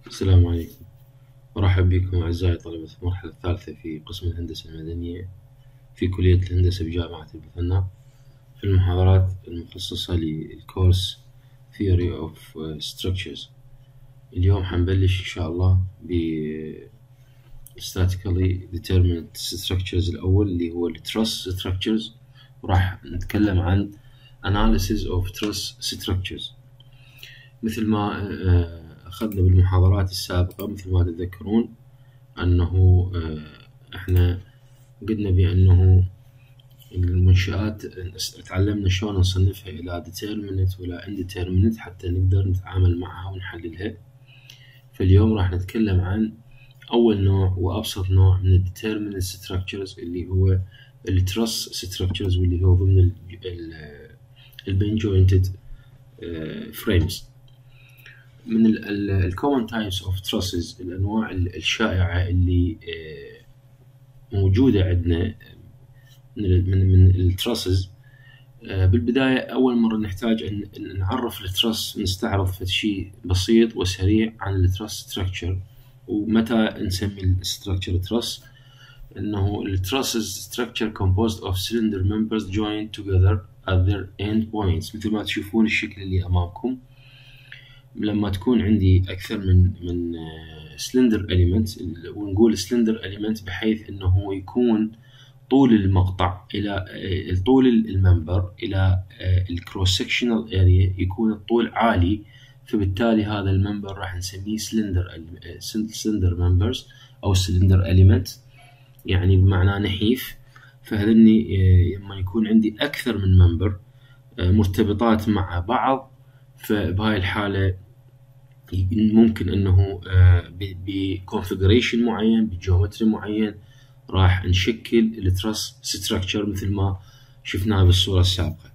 السلام عليكم. أرحب بكم أعزائي طلبة المرحلة الثالثة في قسم الهندسة المدنية في كلية الهندسة بجامعة المثنى، في المحاضرات المخصصة للكورس Theory of Structures. اليوم حنبلش إن شاء الله ب Statically Determined Structures الأول اللي هو ال Truss Structures، وراح نتكلم عن Analysis of Truss Structures. مثل ما أخذنا بالمحاضرات السابقة، مثل ما تتذكرون أنه إحنا قلنا بأنه المنشآت تعلمنا شلون نصنفها إلى determinate ولا indeterminate حتى نقدر نتعامل معها ونحللها. فاليوم راح نتكلم عن أول نوع وأبسط نوع من ال determinate structures اللي هو ال truss structures، واللي هو ضمن ال beam jointed frames. من ال common types of trusses، الأنواع الشائعة اللي موجودة عندنا من التراسز. بالبداية أول مرة نحتاج أن نعرف الترس، نستعرض شيء بسيط وسريع عن الترس ستراكشر ومتى نسمي الستراكشر ترس. أنه الترس structure composed of cylinder members joined together at their end points. مثل ما تشوفون الشكل اللي أمامكم، لما تكون عندي أكثر من سلندر إليمنت، ونقول سلندر إليمنت بحيث أنه يكون طول المقطع إلى طول الممبر إلى الكروس سكشنال اريا يكون الطول عالي، فبالتالي هذا الممبر راح نسميه سلندر ممبرز أو سلندر إليمنت، يعني بمعنى نحيف. فهذني لما يكون عندي أكثر من ممبر مرتبطات مع بعض، فبهاي الحالة ممكن أنه بكونفيجريشن معين بجيومتري معين راح نشكل الترس ستراكشر مثل ما شفناه بالصورة السابقة.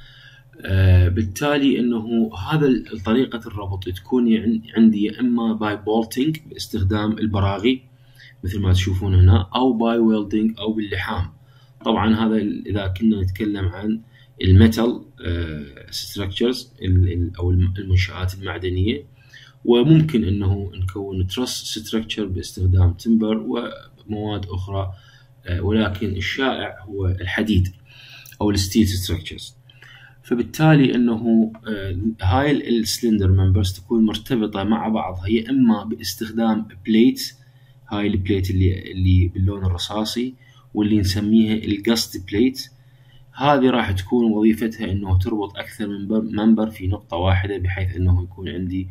بالتالي أنه هذا طريقة الربط تكون عندي يا إما باي بولتينج باستخدام البراغي مثل ما تشوفون هنا، أو باي ويلدينج أو باللحام. طبعا هذا إذا كنا نتكلم عن الميتال ستراكشرز أو المنشآت المعدنية، وممكن أنه نكون ترس ستراكشر باستخدام تمبر ومواد أخرى، ولكن الشائع هو الحديد أو الستيل ستراكشرز. فبالتالي أنه هاي السلندر ممبرز تكون مرتبطة مع بعضها يا إما باستخدام بليت، هاي البليت اللي باللون الرصاصي واللي نسميها الجاست بليت. هذه راح تكون وظيفتها أنه تربط أكثر من ممبر في نقطة واحدة، بحيث أنه يكون عندي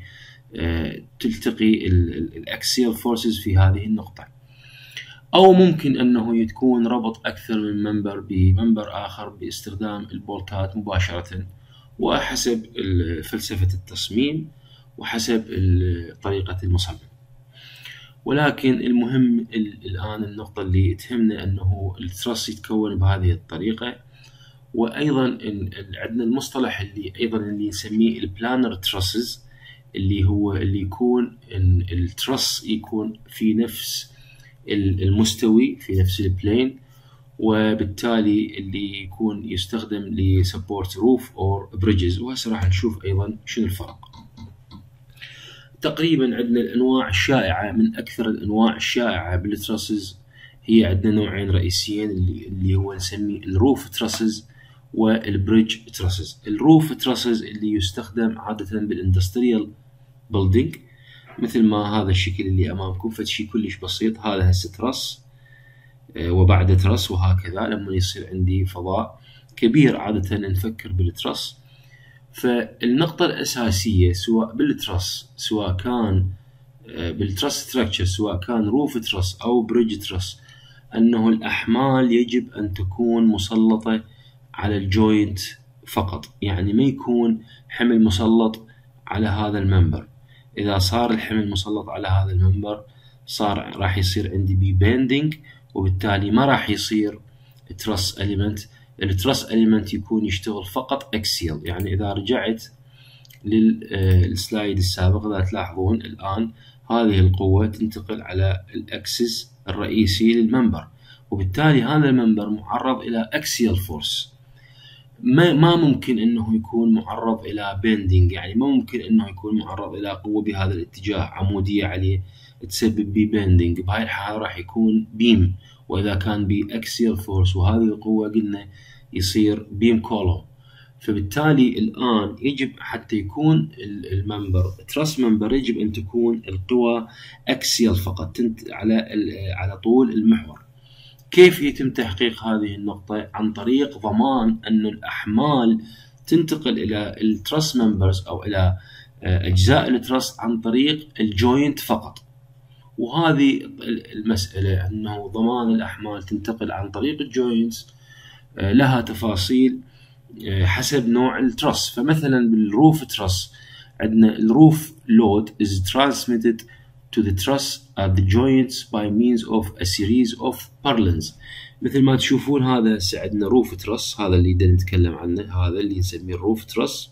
تلتقي الأكسيال فورسز في هذه النقطة. أو ممكن أنه تكون ربط أكثر من ممبر بممبر آخر باستخدام البولتات مباشرة، وحسب فلسفة التصميم وحسب طريقة المصمم. ولكن المهم الآن النقطة اللي تهمنا أنه الترس يتكون بهذه الطريقة. وأيضا عندنا المصطلح اللي نسميه البلانر ترسز، اللي يكون الترس يكون في نفس المستوي في نفس البلين، وبالتالي اللي يكون يستخدم لسبورت روف أو بريدجز. وهسه راح نشوف أيضا شنو الفرق. تقريبا عندنا الأنواع الشائعة، من أكثر الأنواع الشائعة بالترسز هي عندنا نوعين رئيسيين، اللي هو نسميه الروف ترسز والبريدج ترسز. الروف ترسز اللي يستخدم عادة بالاندستريال بيلدينج، مثل ما هذا الشكل اللي أمامكم، فشي كلش بسيط. هذا هسه ترس وبعد ترس، وهكذا لما يصير عندي فضاء كبير عادة نفكر بالترس. فالنقطة الأساسية سواء بالترس، سواء كان بالترس ستراكشر، سواء كان روف ترس أو بريدج ترس، أنه الأحمال يجب أن تكون مسلطة على الجوينت فقط، يعني ما يكون حمل مسلط على هذا الممبر. إذا صار الحمل مسلط على هذا الممبر راح يصير عندي بيندينج، وبالتالي ما راح يصير ترس إليمنت. الترس إليمنت يكون يشتغل فقط أكسيال. يعني إذا رجعت للسلايد السابق إذا تلاحظون الآن هذه القوة تنتقل على الأكسس الرئيسي للممبر، وبالتالي هذا الممبر معرض إلى أكسيال فورس. ما ممكن انه يكون معرض الى بيندينج، يعني ما ممكن انه يكون معرض الى قوة بهذا الاتجاه عمودية عليه تسبب بي بيندينج. بهاي الحالة راح يكون بيم، واذا كان باكسيال فورس وهذه القوة قلنا يصير بيم كولوم. فبالتالي الان يجب حتى يكون الممبر تراس ممبر يجب ان تكون القوى اكسيال فقط على طول المحور. كيف يتم تحقيق هذه النقطة؟ عن طريق ضمان أن الأحمال تنتقل إلى التراس ممبرز أو إلى أجزاء التراس عن طريق الجوينت فقط. وهذه المسألة أنه ضمان الأحمال تنتقل عن طريق الجوينتس لها تفاصيل حسب نوع التراس. فمثلا بالروف تراس عندنا الروف load is transmitted to the truss at the joints by means of a series of purlins. مثل ما تشوفون هذا عندنا روف ترس، هذا اللي نتكلم عنه، هذا اللي نسميه الروف ترس.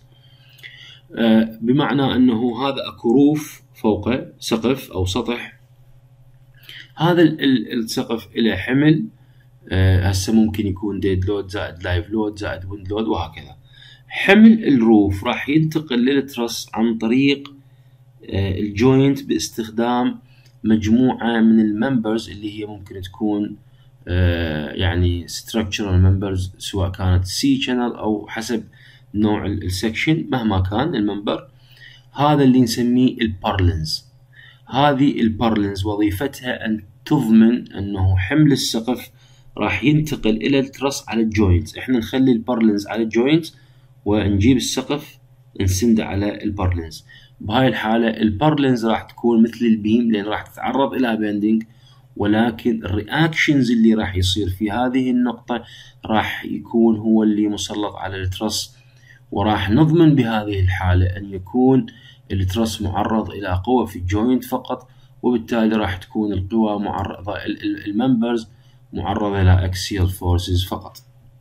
بمعنى انه هذا اكو روف فوقه سقف او سطح، هذا السقف له حمل، هسه ممكن يكون ديد لود زائد لايف لود زائد ويند لود وهكذا. حمل الروف راح ينتقل للترس عن طريق الجوينت باستخدام مجموعة من الممبرز اللي هي ممكن تكون يعني structural members، سواء كانت C channel أو حسب نوع السكشن مهما كان الممبر. هذا اللي نسميه البارلنز. هذه البارلنز وظيفتها أن تضمن أنه حمل السقف راح ينتقل إلى الترس على الجوينت. إحنا نخلي البارلنز على الجوينت ونجيب السقف نسند على البارلنز. بهاي الحالة البارلنز راح تكون مثل البيم لأن راح تتعرض إلى بيندينج، ولكن الرياكشنز اللي راح يصير في هذه النقطة راح يكون هو اللي مسلط على الترس، وراح نضمن بهذه الحالة أن يكون الترس معرض إلى قوة في الجوينت فقط، وبالتالي راح تكون القوى معرضة الممبرز معرضة إلى أكسيال فورسز فقط.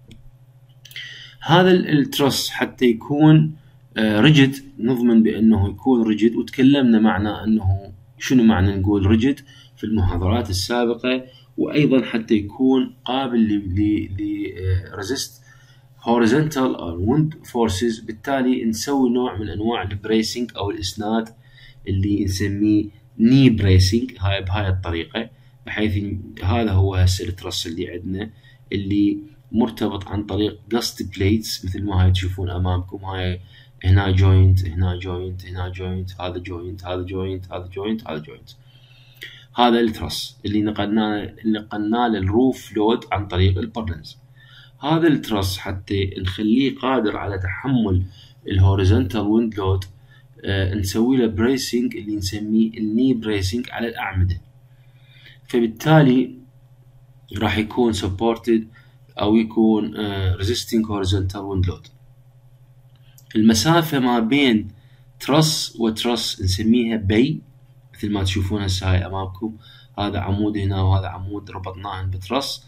هذا الترس حتى يكون ريجيد نضمن بأنه يكون ريجيد، وتكلمنا معنى أنه شنو معنى نقول ريجيد في المحاضرات السابقة، وأيضا حتى يكون قابل لريزيست horizontal أو wind forces. بالتالي نسوي نوع من أنواع البريسنج أو الإسناد اللي نسميه ني بريسنج بهاي الطريقة، بحيث هذا هو هسه الترس اللي عندنا اللي مرتبط عن طريق جاست بليتس مثل ما هاي تشوفون أمامكم. هاي هنا جوينت، هنا جوينت، هنا جوينت، هذا جوينت، هذا جوينت، هذا جوينت، هذا جوينت. هذا الترس اللي نقلناه للروف لود عن طريق البارلنز. هذا الترس حتى نخليه قادر على تحمل الهوريزونتال ويند لود نسوي له بريسنج اللي نسميه الني بريسنج على الأعمدة. فبالتالي راح يكون supported أو يكون resisting horizontal wind load. المسافة ما بين ترس وترس نسميها بي، مثل ما تشوفون هسه هاي أمامكم، هذا عمود هنا وهذا عمود ربطناهن بترس،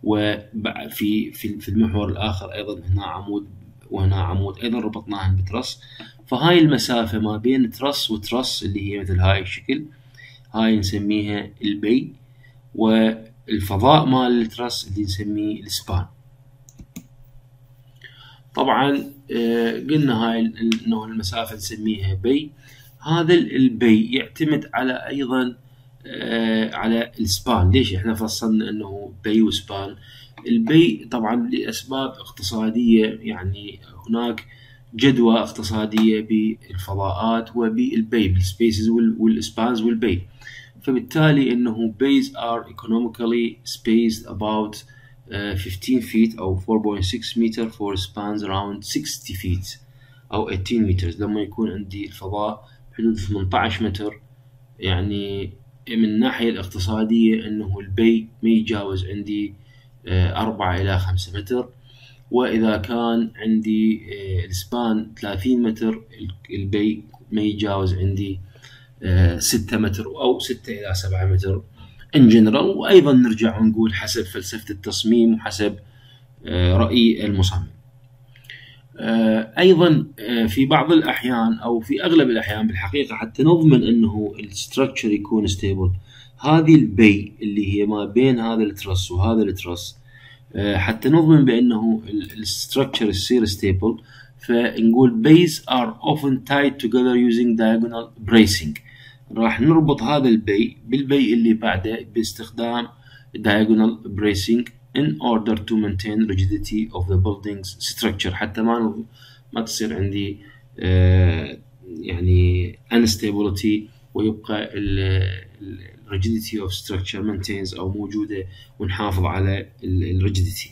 وفي المحور الآخر أيضا هنا عمود وهنا عمود أيضا ربطناهن بترس. فهاي المسافة ما بين ترس وترس اللي هي مثل هاي الشكل، هاي نسميها البي، والفضاء مال الترس اللي نسميه السبان. طبعا قلنا هاي انه المسافة نسميها بي. هذا البي يعتمد على ايضا على السبان. ليش احنا فصلنا انه بي وسبان؟ البي طبعا لاسباب اقتصادية، يعني هناك جدوى اقتصادية بالفضاءات وبالبي بالسبيسز والسبانز والبي. فبالتالي انه bays are economically spaced about 15 feet أو 4.6 meter for spans around 60 feet أو 18 meters. لما يكون عندي الفضاء حدود 18 متر، يعني من الناحية الاقتصادية أنه البي ما يتجاوز عندي 4 إلى 5 متر، وإذا كان عندي السبان 30 متر البي ما يتجاوز عندي 6 متر أو 6 إلى 7 متر in general. وأيضا نرجع ونقول حسب فلسفة التصميم وحسب رأي المصمم. أيضا في بعض الأحيان أو في أغلب الأحيان بالحقيقة حتى نضمن أنه الستركتشر يكون ستيبل، هذه البي اللي هي ما بين هذا الترس وهذا الترس حتى نضمن بأنه الستركتشر يصير ستيبل، فنقول bays are often tied together using diagonal bracing. راح نربط هذا البي بالبي اللي بعده باستخدام diagonal bracing in order to maintain rigidity of the building's structure، حتى ما تصير عندي يعني instability، ويبقى rigidity of structure maintains أو موجودة، ونحافظ على rigidity.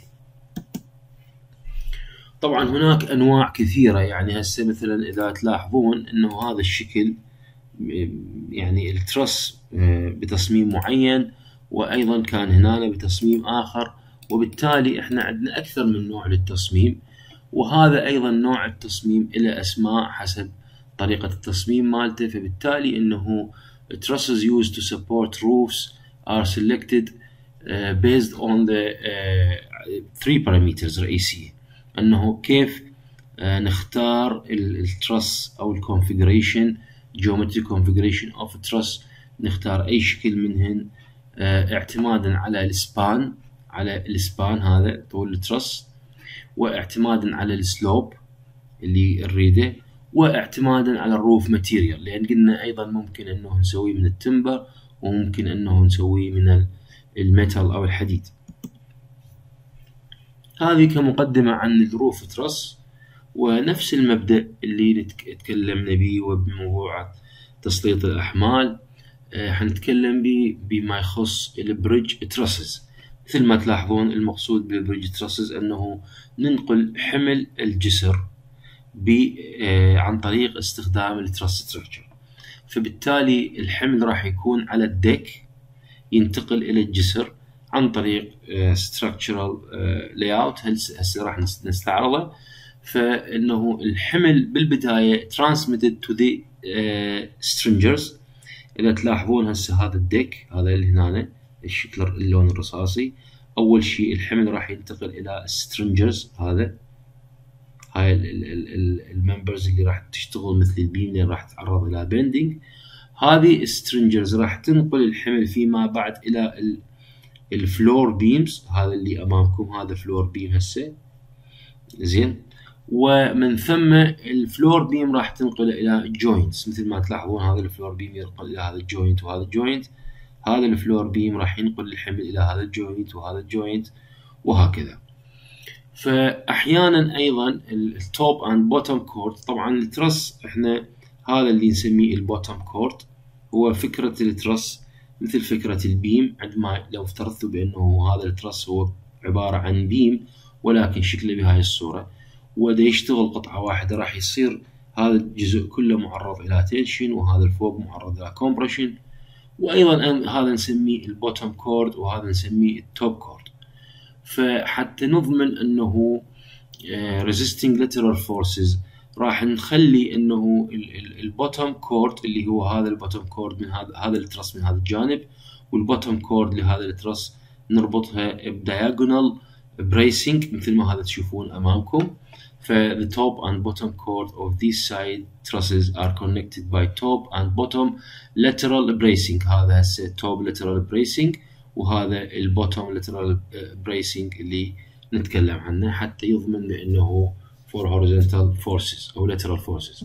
طبعا هناك أنواع كثيرة، يعني هسه مثلا إذا تلاحظون إنه هذا الشكل يعني الترس بتصميم معين، وأيضا كان هنا بتصميم آخر، وبالتالي إحنا عندنا أكثر من نوع للتصميم، وهذا أيضا نوع التصميم إلى أسماء حسب طريقة التصميم مالته. فبالتالي إنه trusses used to support roofs are selected based on the three parameters رئيسية، أنه كيف نختار الترس أو الكونفيجريشن geometry configuration of truss، نختار أي شكل منهن اعتمادا على السبان هذا طول الترس، واعتمادا على السلوب اللي نريده، واعتمادا على الروف ماتيريال، لأن قلنا أيضا ممكن أنه نسويه من التمبر، وممكن أنه نسويه من الميتال أو الحديد. هذه كمقدمة عن الروف ترس، ونفس المبدأ اللي تكلمنا به وبموضوع تسليط الأحمال حنتكلم به بما يخص البريدج ترسز. مثل ما تلاحظون المقصود بالبريدج ترسز أنه ننقل حمل الجسر عن طريق استخدام الترس ستراكشر، فبالتالي الحمل راح يكون على الديك ينتقل إلى الجسر عن طريق structural layout هسه راح نستعرضه. فإنه الحمل بالبداية transmitted to the stringers. إذا تلاحظون هسه هذا الديك هذا اللي هنا الشكل اللون الرصاصي، أول شيء الحمل راح ينتقل إلى stringers، هاي الممبرز اللي راح تشتغل مثل البيم اللي راح تتعرض إلى bending. هذه stringers راح تنقل الحمل فيما بعد إلى الفلور بيمز، هذا اللي أمامكم هذا فلور بيم هسه زين، ومن ثم الفلور بيم راح تنقل إلى جوينتس. مثل ما تلاحظون هذا الفلور بيم ينقل إلى هذا الجوينت وهذا الجوينت، هذا الفلور بيم راح ينقل الحمل إلى هذا الجوينت وهذا الجوينت، وهكذا. فأحيانا أيضا التوب أند بوتوم كورد، طبعا الترس إحنا هذا اللي نسميه البوتوم كورد، هو فكرة الترس مثل فكرة البيم. عندما لو افترضتوا بأنه هذا الترس هو عبارة عن بيم ولكن شكله بهاي الصورة، وده يشتغل قطعة واحدة، راح يصير هذا الجزء كله معرض إلى تنشن، وهذا الفوق معرض إلى كومبريشن، وأيضا هذا نسميه البوتوم كورد وهذا نسميه التوب كورد. فحتى نضمن أنه resisting lateral forces راح نخلي أنه البوتوم كورد اللي هو هذا البوتوم كورد من هذا الترس من هذا الجانب، والبوتوم كورد لهذا الترس نربطها بدياجونال bracing مثل ما هذا تشوفون أمامكم. the top and bottom chord of these side trusses are connected by top and bottom lateral bracing. هذا هسه top lateral bracing، وهذا البوتوم lateral bracing اللي نتكلم عنه، حتى يضمن بأنه for horizontal forces أو lateral forces.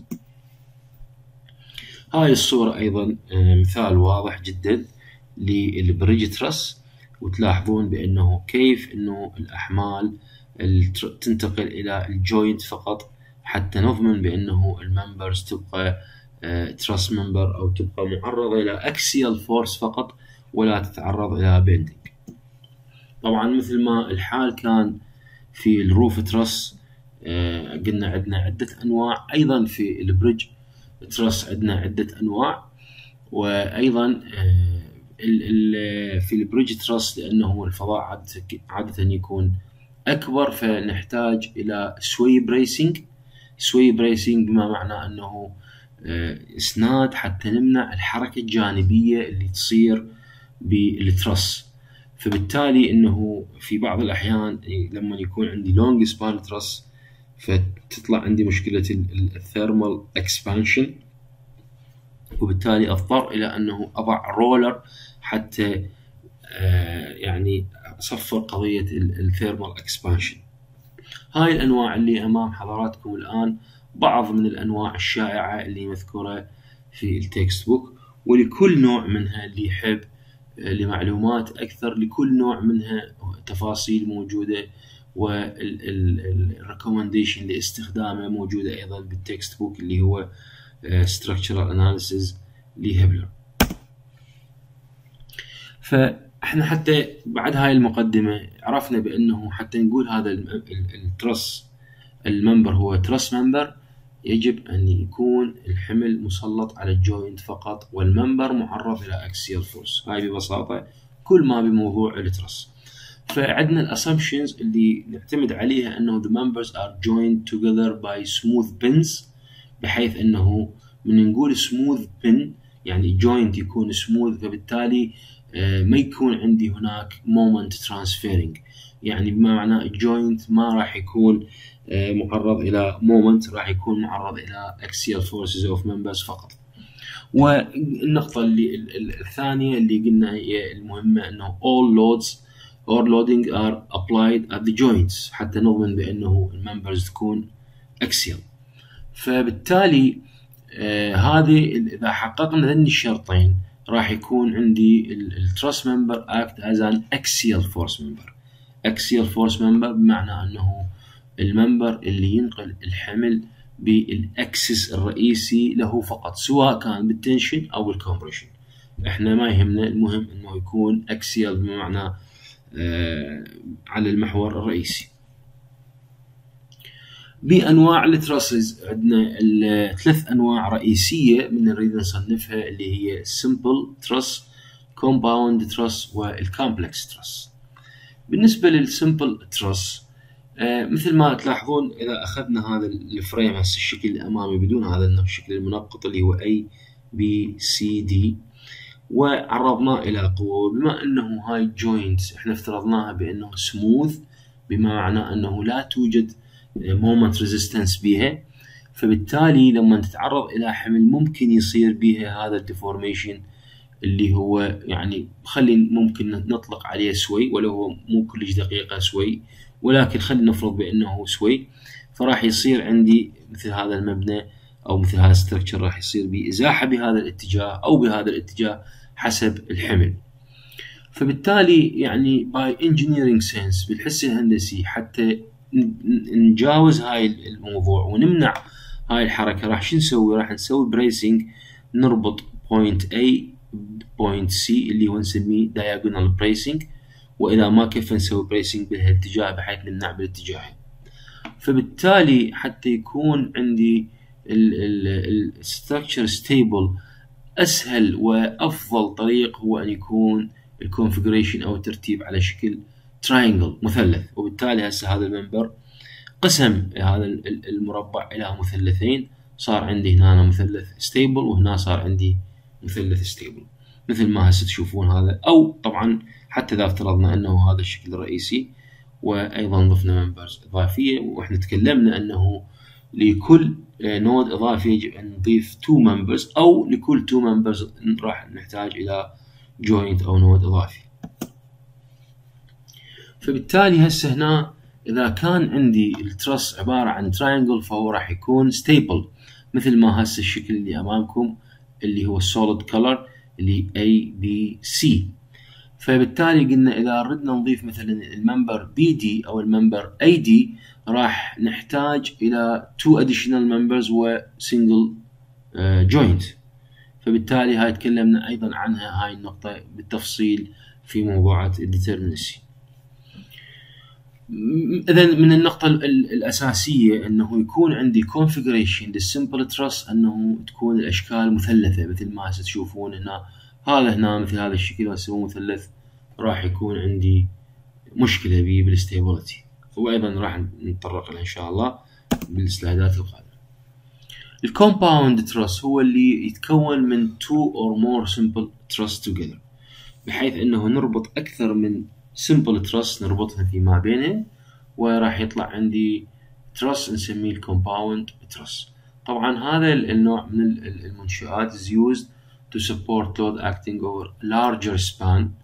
هاي الصورة أيضا مثال واضح جدا للبريدج ترس، وتلاحظون بأنه كيف أنه الأحمال تنتقل إلى الجوينت فقط، حتى نضمن بأنه الممبرز تبقى ترس ممبر أو تبقى معرضة إلى أكسيال فورس فقط، ولا تتعرض إلى بيندينج. طبعا مثل ما الحال كان في الروف ترس، قلنا عندنا عدة أنواع، أيضا في البريدج ترس عندنا عدة أنواع. وأيضا في البريدج ترس لأنه الفضاء عادة يكون أكبر، فنحتاج إلى سوي بريسنج بما معناه أنه إسناد حتى نمنع الحركة الجانبية اللي تصير بالترس. فبالتالي أنه في بعض الأحيان لما يكون عندي لونج سبان ترس فتطلع عندي مشكلة الثيرمال اكسبانشن، وبالتالي أضطر إلى أنه أضع رولر حتى يعني صفر قضية الثيرمال اكسبانشن. هاي الأنواع اللي أمام حضراتكم الآن بعض من الأنواع الشائعة اللي مذكورة في التكست بوك، ولكل نوع منها اللي يحب لمعلومات أكثر لكل نوع منها تفاصيل موجودة، والريكومنديشن لاستخدامه موجودة أيضا بالتكست بوك اللي هو Structural Analysis لهبلر. فاحنا حتى بعد هاي المقدمة عرفنا بأنه حتى نقول هذا الترس الممبر هو ترس ممبر يجب أن يكون الحمل مسلط على الجوينت فقط، والممبر معرض إلى أكسيال فورس. هاي ببساطة كل ما بموضوع الترس. فعندنا الاسامبشنز اللي نعتمد عليها انه the members are joined together by smooth pins، بحيث انه من نقول smooth pin يعني joint يكون smooth، فبالتالي ما يكون عندي هناك moment transferring، يعني بما معناه الجوينت ما راح يكون معرض الى moment، راح يكون معرض الى axial forces of members فقط. والنقطة الثانية اللي قلنا هي المهمة انه all loads or loading are applied at the joints حتى نضمن بأنه الممبرز تكون axial. فبالتالي هذه إذا حققنا ذني الشرطين راح يكون عندي الترس ممبر act as an axial force member. axial force member بمعنى أنه الممبر اللي ينقل الحمل بالأكسس الرئيسي له فقط، سواء كان بالتنشن أو بالكمبريشن. إحنا ما يهمنا، المهم أنه يكون axial بمعنى على المحور الرئيسي. بأنواع التراسز عندنا ثلاث أنواع رئيسية من نريد نصنفها، اللي هي simple truss، compound truss، والcomplex truss. بالنسبة للsimple truss مثل ما تلاحظون إذا أخذنا هذا الفريم هسه الشكل اللي أمامي بدون هذا الشكل المنقط اللي هو A B C D، وعرضناه إلى قوة، بما أنه هاي جوينت إحنا افترضناها بأنه سموث، بما معناه أنه لا توجد مومنت ريزيستنس بها، فبالتالي لما تتعرض إلى حمل ممكن يصير بها هذا الديفورميشن اللي هو يعني ممكن نطلق عليه سوي، ولو هو مو كلش دقيقة سوي، ولكن خلينا نفرض بأنه سوي. فراح يصير عندي مثل هذا المبنى أو مثل هذا الستركتشر راح يصير بإزاحة بهذا الاتجاه أو بهذا الاتجاه حسب الحمل. فبالتالي يعني by engineering sense بالحس الهندسي حتى نجاوز هاي الموضوع ونمنع هاي الحركة، راح شو نسوي؟ راح نسوي بريسنج، نربط point A point C اللي هو نسميه diagonal bracing، وإذا ما كيف نسوي بريسنج بهالاتجاه بحيث نمنع بالاتجاهين. فبالتالي حتى يكون عندي الستراكشر ستيبل، أسهل وأفضل طريق هو أن يكون الكونفيجريشن أو الترتيب على شكل تراينجل، مثلث. وبالتالي هسه هذا المنبر قسم هذا المربع إلى مثلثين، صار عندي هنا مثلث ستيبل وهنا صار عندي مثلث ستيبل مثل ما هسه تشوفون هذا. أو طبعا حتى إذا افترضنا أنه هذا الشكل الرئيسي، وأيضا ضفنا منبرز إضافية، وإحنا تكلمنا أنه لكل نود إضافي يجب أن نضيف 2 members، أو لكل 2 members راح نحتاج إلى joint أو نود إضافي. فبالتالي هسه هنا إذا كان عندي الترس عبارة عن triangle فهو راح يكون stable مثل ما هسه الشكل اللي أمامكم اللي هو solid color اللي A B C. فبالتالي قلنا إذا ردنا نضيف مثلا الممبر BD أو الممبر AD راح نحتاج إلى 2 additional members و single joint. فبالتالي هاي تكلمنا أيضا عنها هاي النقطة بالتفصيل في موضوعات الديترمينسي. إذا من النقطة الأساسية أنه يكون عندي configuration للsimple truss أنه تكون الأشكال مثلثة مثل ما هسه تشوفون هنا. هذا هنا مثل هذا الشكل هسه مثلث، راح يكون عندي مشكلة به بالستيبلتي، وأيضا راح نتطرق له إن شاء الله بالسلايدات القادمة. الكومباوند تراس هو اللي يتكون من 2 or more simple truss together، بحيث أنه نربط أكثر من simple truss نربطها فيما بينها، وراح يطلع عندي truss نسميه الكومباوند truss. طبعا هذا النوع من المنشآت is used to support load acting over larger span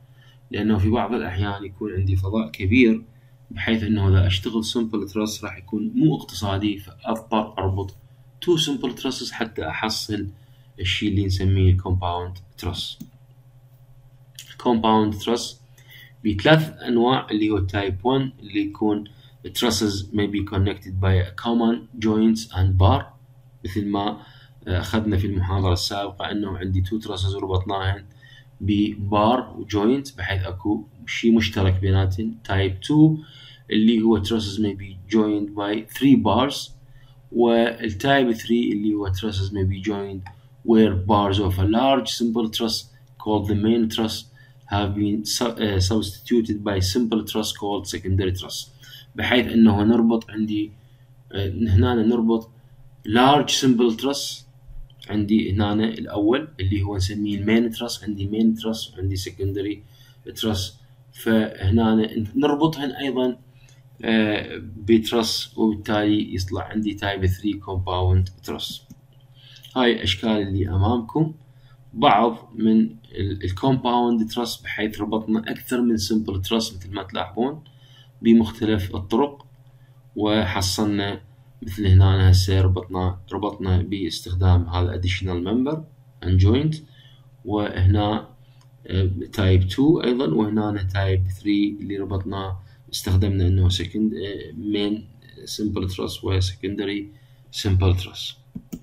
لأنه في بعض الأحيان يكون عندي فضاء كبير بحيث أنه إذا أشتغل simple truss راح يكون مو اقتصادي، فأضطر أربط 2 simple trusses حتى أحصل الشيء اللي نسميه compound truss. compound truss بثلاث أنواع، اللي هو type 1 اللي يكون trusses may be connected by a common joints and bar، مثل ما أخذنا في المحاضرة السابقة أنه عندي 2 trusses وربطناهن ببار وجوينت بحيث أكو شيء مشترك بيناتهم. type 2 اللي هو trusses may be joined by 3 bars، والtype 3 اللي هو trusses may be joined where bars of a large simple truss called the main truss have been substituted by simple truss called secondary truss، بحيث أنه نربط عندي هنا نربط large simple truss، عندي هنا الأول اللي هو نسميه المين تراس، عندي مين تراس وعندي سكندري تراس، فهنا نربطهن أيضا بتراس، وبالتالي يطلع عندي تايب 3 كومباوند تراس. هاي الأشكال اللي أمامكم بعض من الكومباوند تراس، بحيث ربطنا أكثر من سمبل تراس مثل ما تلاحظون بمختلف الطرق، وحصلنا مثل هنا هسه ربطنا باستخدام هذا additional member and joint، وهنا type 2 أيضا، وهنا type 3 اللي ربطناه استخدمنا إنه main simple truss و secondary simple truss.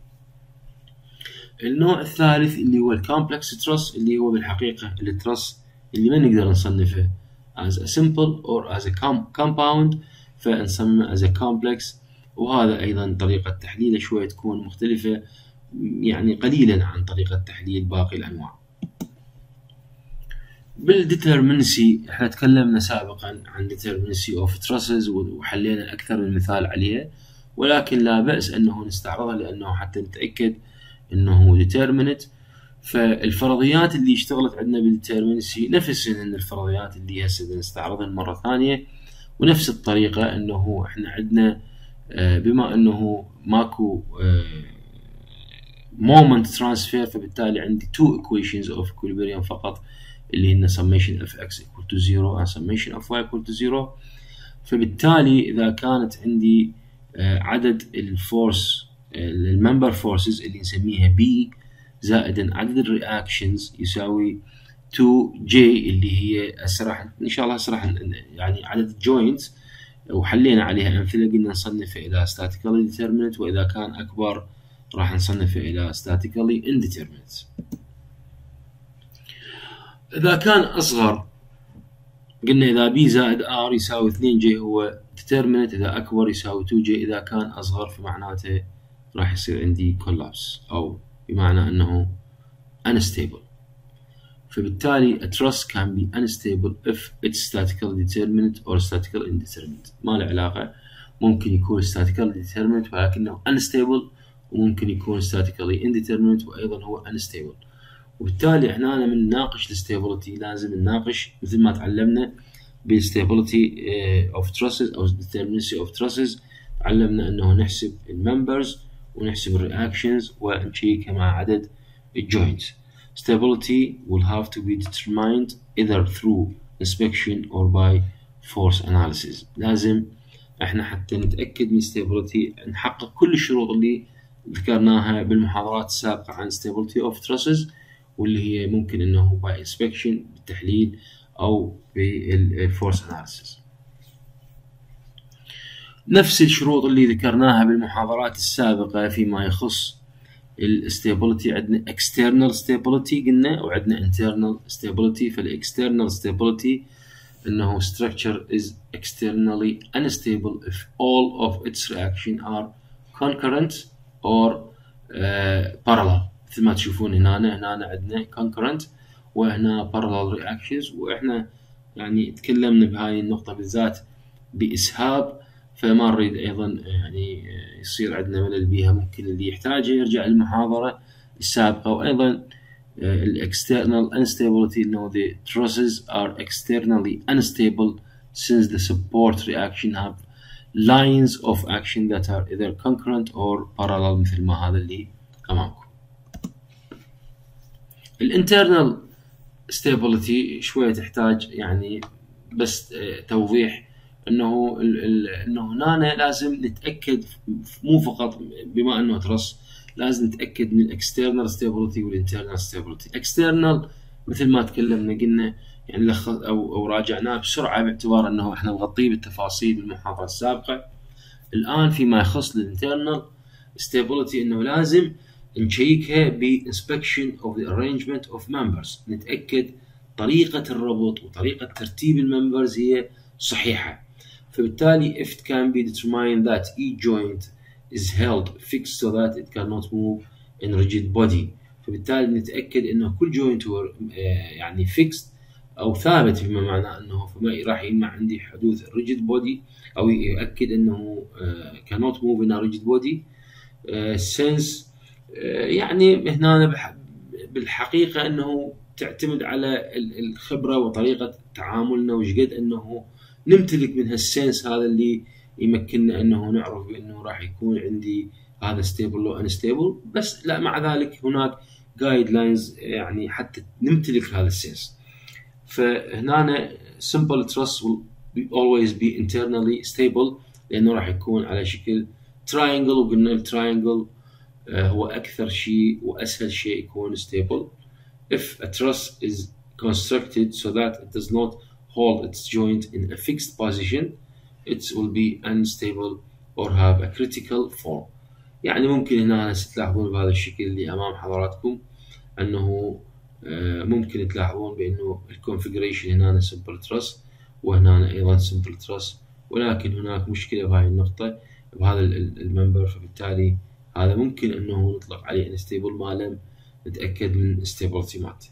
النوع الثالث اللي هو الcomplex truss، اللي هو بالحقيقة الترس اللي ما نقدر نصنفه as a simple or as a compound، فنسميه as a complex، وهذا أيضا طريقة تحليله شوية تكون مختلفة، يعني قليلا عن طريقة تحليل باقي الأنواع. بالdeterminacy احنا تكلمنا سابقا عن determinacy of trusses وحلينا أكثر من مثال عليها، ولكن لا بأس أنه نستعرضها لأنه حتى نتأكد أنه determinate. فالفرضيات اللي اشتغلت عندنا بالdeterminacy نفس الفرضيات اللي هسه نستعرضها مرة ثانية، ونفس الطريقة أنه احنا عندنا بما أنه ماكو moment transfer، فبالتالي عندي 2 equations of equilibrium فقط، اللي هن summation of x equal to 0 and summation of y equal to 0. فبالتالي إذا كانت عندي عدد الفورس الممبر فورسز اللي نسميها B زائدا عدد الرياكشنز يساوي 2J، اللي هي إن شاء الله راح يعني عدد الجوينتس، وحلينا عليها أمثلة قلنا نصنفه إلى statically determinate، وإذا كان أكبر راح نصنفه إلى statically indeterminate. إذا كان أصغر قلنا إذا B زائد R يساوي 2J هو determinate، إذا أكبر يساوي 2J، إذا كان أصغر فمعناته راح يصير عندي collapse، أو بمعنى أنه unstable. فبالتالي a truss can be unstable if it's statically determinate or statically indeterminate. ما له علاقة، ممكن يكون statically determinate ولكنه unstable، وممكن يكون statically indeterminate وأيضا هو unstable. وبالتالي احنا من نناقش الستابيليتي لازم نناقش مثل ما تعلمنا بالستابيليتي of trusses أو determinacy of trusses، تعلمنا أنه نحسب الممبرز ونحسب الرياكشنز ونشيكها مع عدد الجوينتس. Stability will have to be determined either through inspection or by force analysis. لازم احنا حتى نتأكد من stability نحقق كل الشروط اللي ذكرناها بالمحاضرات السابقة عن stability of trusses، واللي هي ممكن انه by inspection بالتحليل او بالforce analysis. نفس الشروط اللي ذكرناها بالمحاضرات السابقة فيما يخص الستابيليتي، عندنا external stability قلنا وعندنا internal stability. فالاكسترنال stability انه structure is externally unstable if all of its reactions are concurrent or parallel. مثل ما تشوفون هنا عندنا concurrent وهنا parallel reactions، واحنا يعني تكلمنا بهاي النقطة بالذات بإسهاب، فما نريد أيضا يعني يصير عندنا ملل بيها. ممكن اللي يحتاجه يرجع للمحاضرة السابقة. وأيضا external instability إنه the trusses are externally unstable since the support reaction have lines of action that are either concurrent or parallel مثل ما هذا اللي أمامكم. الانترنال stability شوية تحتاج يعني بس توضيح انه انه هنا لازم نتاكد، مو فقط بما انه ترس، لازم نتاكد من الاكسترنال ستابيليتي والانترنال ستابيليتي. الاكسترنال مثل ما تكلمنا قلنا يعني لخص او راجعناه بسرعه باعتبار انه احنا نغطيه بالتفاصيل بالمحاضره السابقه. الان فيما يخص الانترنال ستابيليتي انه لازم نشيكها بانسبكشن اوف ذا ارينجمنت اوف ممبرز، نتاكد طريقه الربط وطريقه ترتيب الممبرز هي صحيحه. فبالتالي if it can be determined that each joint is held fixed so that it cannot move in rigid body، فبالتالي نتاكد انه كل joint هو يعني fixed او ثابت، فيما معناه انه فما راح يمنع عندي حدوث rigid body، او يؤكد انه cannot move in a rigid body sense. يعني هنا بالحقيقه انه تعتمد على الخبره وطريقه تعاملنا وش قد انه نمتلك من هالسنس هذا اللي يمكننا انه نعرف بانه راح يكون عندي هذا ستيبل او انستيبل. بس لا، مع ذلك هناك جايد لاينز يعني حتى نمتلك هذا السنس. فهنا simple truss will always be internally stable لانه راح يكون على شكل triangle، وقلنا التراينجل هو اكثر شيء واسهل شيء يكون stable. If a truss is constructed so that it does not hold its joint in a fixed position, it will be unstable or have a critical form. يعني ممكن هنا تلاحظون بهذا الشكل اللي امام حضراتكم انه ممكن تلاحظون بانه الكونفيجريشن هنا simple truss وهنا ايضا simple truss، ولكن هناك مشكله بهاي النقطه بهذا الممبر، فبالتالي هذا ممكن انه نطلق عليه unstable ما لم نتاكد من stability مالته.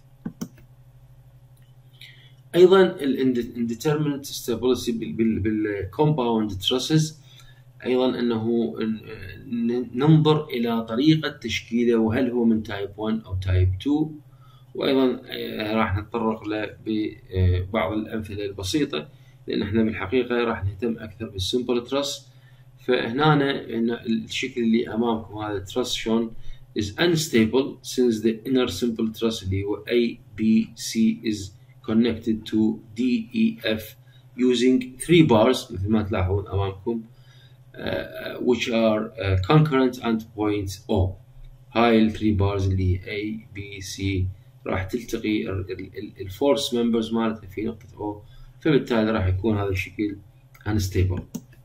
ايضا indeterminate stability بالcompound trusses ايضا انه ننظر الى طريقه تشكيله وهل هو من تايب 1 او تايب 2، وايضا راح نتطرق له ببعض الامثله البسيطه لان احنا بالحقيقه راح نهتم اكثر بالسمبل ترس. فهنا الشكل اللي امامكم هذا الترس شلون is unstable since the inner simple truss اللي هو A B C is connected to D E F using 3 bars مثل ما تلاحظون امامكم which are concurrent and point O. هاي ال 3 bars اللي A B C راح تلتقي الفورس ممبرز مالتها في نقطة O، فبالتالي راح يكون هذا الشكل unstable.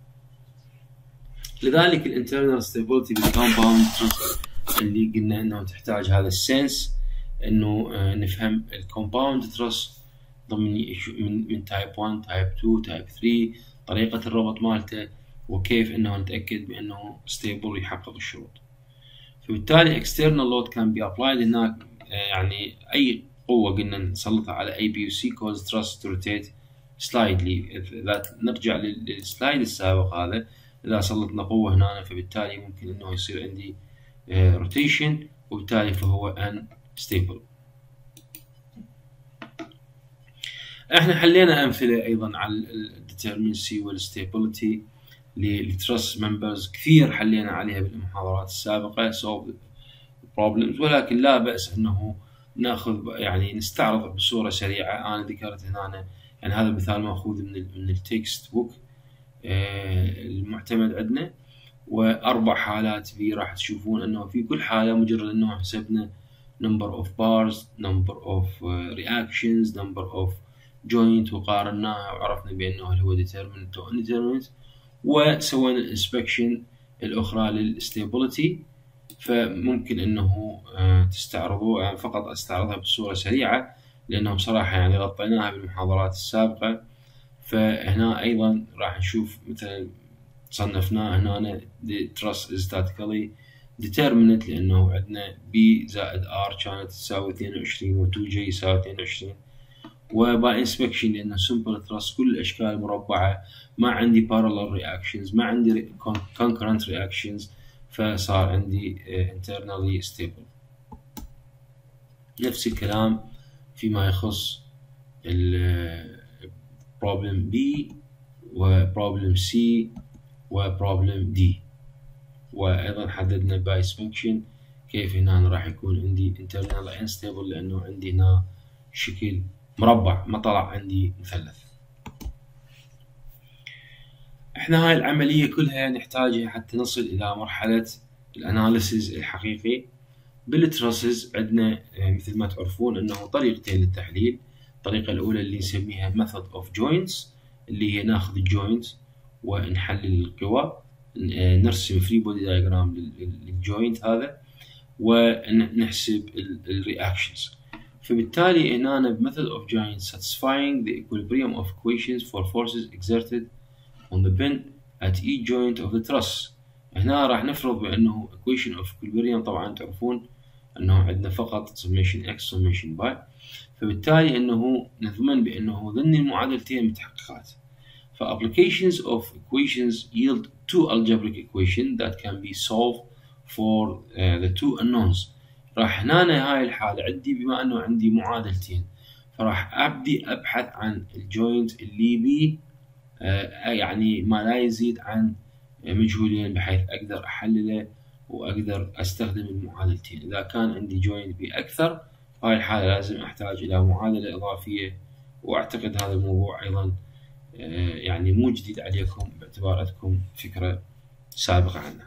لذلك الانترنال stability بالكومباوند اللي قلنا انه تحتاج هذا السنس انه نفهم الكومباوند ترس ضمن من تايب 1 تايب 2 تايب 3 طريقة الربط مالته وكيف انه نتأكد بانه stable ويحقق الشروط. فبالتالي external load can be applied هناك يعني اي قوة قلنا نسلطها على A B C cause truss to rotate slightly. اذا نرجع للسلايد السابق هذا اذا سلطنا قوة هنا فبالتالي ممكن انه يصير عندي rotation وبالتالي فهو unstable. احنا حلينا امثله ايضا على الديترمينسي والستابيليتي للترس ممبرز كثير حلينا عليها بالمحاضرات السابقه solve problems، ولكن لا باس انه ناخذ يعني نستعرض بصوره سريعه. انا ذكرت هنا يعني هذا مثال ماخوذ من التكست بوك المعتمد عندنا، واربع حالات فيه راح تشوفون انه في كل حاله مجرد انه حسبنا number of bars number of reactions number of joint وقارناها وعرفنا بانه هل هو determinant او indeterminate، وسوينا الانسبكشن الاخرى للستابيليتي. فممكن انه تستعرضوا، يعني فقط استعرضها بصوره سريعه لانه بصراحه يعني غطيناها بالمحاضرات السابقه. فهنا ايضا راح نشوف مثلا صنفناه هنا truss is statically determinate لانه عندنا B زائد R كانت تساوي 22 و 2J يساوي 22، وباي انسبكشن لانه simple truss كل الاشكال مربعه ما عندي parallel reactions ما عندي concurrent reactions، فصار عندي internally stable. نفس الكلام فيما يخص problem B و problem C و problem D، وايضا حددنا باي inspection كيف هنا راح يكون عندي internal unstable لانه عندي هنا شكل مربع، ما طلع عندي مثلث. احنا هاي العملية كلها نحتاجها حتى نصل إلى مرحلة الأناليسيز الحقيقي. بالتراسز عندنا مثل ما تعرفون أنه طريقتين للتحليل. الطريقة الأولى اللي نسميها method of joints، اللي هي ناخذ الجوينت ونحلل القوى، نرسم فري بودي دايجرام للجوينت هذا ونحسب الرياكشنز. فبالتالي هنا بمثل of joints satisfying the equilibrium of equations for forces exerted on the pin at each joint of the truss. هنا راح نفرض بأنه equation of equilibrium، طبعا تعرفون أنه عندنا فقط summation x summation y، فبالتالي أنه نضمن بأنه ذن المعادلتين متحققات. ف applications of equations yield two algebraic equations that can be solved for the two unknowns. راح هنا هاي الحالة عندي بما أنه عندي معادلتين، فراح أبدي أبحث عن الجوينت اللي بي يعني ما لا يزيد عن مجهولين، بحيث أقدر أحلله وأقدر أستخدم المعادلتين. إذا كان عندي جوينت بي أكثر، هاي الحالة لازم أحتاج إلى معادلة إضافية. وأعتقد هذا الموضوع أيضا يعني مو جديد عليكم باعتبار عندكم فكرة سابقة عنه.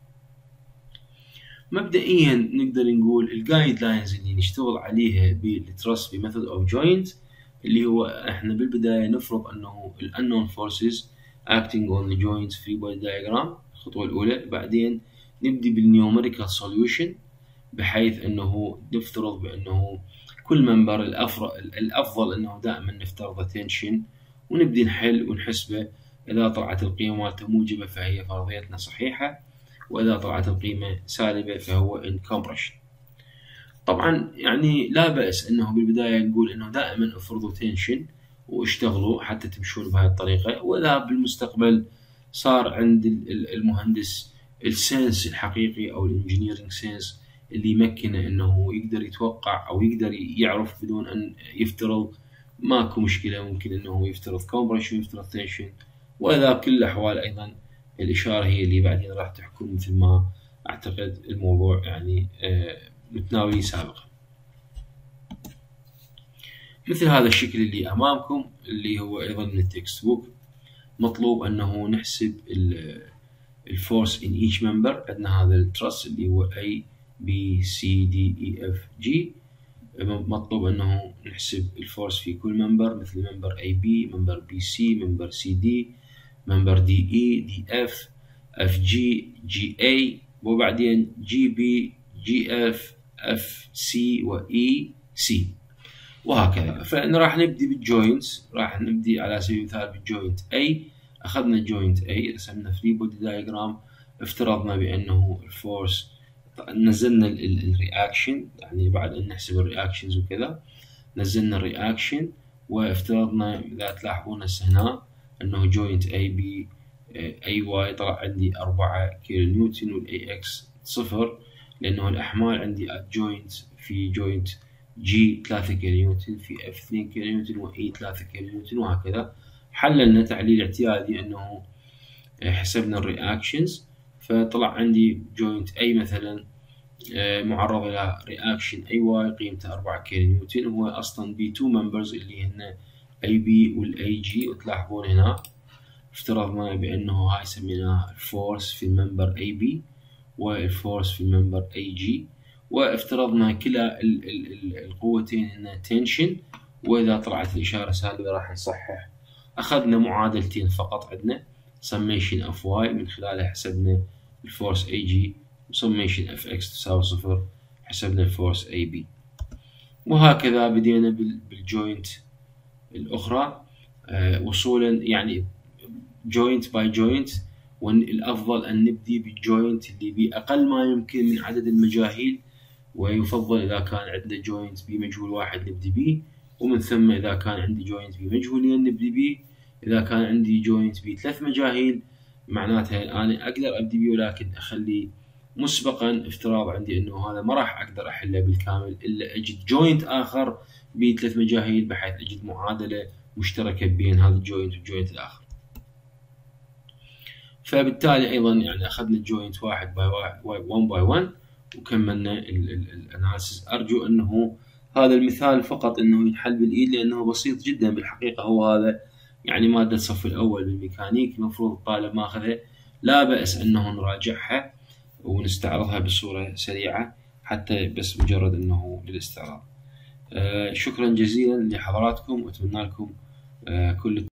مبدئيا نقدر نقول الجايد لاينز اللي نشتغل عليها بالترس بميثود اوف جوينت، اللي هو احنا بالبداية نفرض انه ال unknown forces acting on the joints free body diagram الخطوة الأولى. بعدين نبدي بالنيوميريكال solution، بحيث انه نفترض بانه كل منبر الافضل انه دائما نفترض تنشن، ونبدي نحل ونحسبه. اذا طلعت القيمة مالته موجبة فهي فرضيتنا صحيحة، واذا طلعت القيمة سالبة فهو in compression. طبعا يعني لا بأس انه بالبداية نقول انه دائما افرضوا تنشن واشتغلوا حتى تمشون بهذه الطريقة. واذا بالمستقبل صار عند المهندس السنس الحقيقي او الانجينيرنج سنس اللي يمكنه انه يقدر يتوقع او يقدر يعرف بدون ان يفترض، ماكو مشكلة، ممكن انه يفترض كومبريشن يفترض تنشن. واذا كل الاحوال ايضا الاشارة هي اللي بعدين راح تحكم، مثل ما اعتقد الموضوع يعني متناولي سابقا. مثل هذا الشكل اللي امامكم اللي هو ايضا من التكست بوك. مطلوب انه نحسب الفورس ان ايتش ممبر. عندنا هذا الترس اللي هو A B C D E F G. مطلوب انه نحسب الفورس في كل ممبر، مثل ممبر AB، ممبر BC، ممبر CD، ممبر DE، DF، FG، GA، وبعدين GB، GF، FC وEC وهكذا. فإن راح نبدي بالجوينتس. راح نبدي على سبيل المثال بالجوينت A. أخذنا جوينت A، رسمنا فري بودي دايجرام، افترضنا بأنه الفورس، نزلنا الرياكشن، يعني بعد أن نحسب الرياكشنز وكذا نزلنا الرياكشن، وافترضنا إذا تلاحظون هسه هنا أنه جوينت A B AY طلع عندي 4 كيلو نيوتن، والأي إكس 0، لأنه الأحمال عندي جوينت في جوينت G 3 كيلو نيوتن، في F 2 كيلو نيوتن، وإي 3 كيلو نيوتن، وهكذا. حللنا تحليل اعتيادي أنه حسبنا الرياكشنز، فطلع عندي جوينت A مثلا معرض إلى رياكشن AY قيمته 4 كيلو نيوتن، وهو أصلا B2 members اللي هن AB والAG. وتلاحظون هنا افترضنا بأنه هاي سميناها الفورس في الممبر AB والفورس في الممبر AG، وافترضنا كلا القوتين هنا تنشن. وإذا طلعت الإشارة سالبة راح نصحح. أخذنا معادلتين فقط، عندنا summation of y من خلالها حسبنا الفورس AG، وsummation of x تساوي 0 حسبنا الفورس AB. وهكذا بدينا بالجوينت الأخرى وصولا يعني joint by joint. والأفضل أن نبدي بالجوينت اللي بأقل ما يمكن من عدد المجاهيل، ويفضل إذا كان عندنا جوينت بمجهول واحد نبدي به، ومن ثم إذا كان عندي جوينت بمجهولين نبدي به. إذا كان عندي جوينت ب3 مجاهيل معناتها أنا أقدر أبدي به، ولكن أخلي مسبقا افتراض عندي أنه هذا ما راح أقدر أحله بالكامل إلا أجد جوينت آخر ب3 مجاهيل، بحيث أجد معادلة مشتركة بين هذا الجوينت والجوينت الآخر. فبالتالي أيضا يعني أخذنا الجوينت واحد باي 1 وكملنا الاناليسيس. أرجو أنه هذا المثال فقط انه ينحل بالايد لانه بسيط جدا بالحقيقة. هو هذا يعني مادة الصف الاول بالميكانيك، المفروض الطالب ماخذها، لا بأس انه نراجعها ونستعرضها بصورة سريعة حتى بس مجرد انه للاستعراض. شكرا جزيلا لحضراتكم، واتمنى لكم كل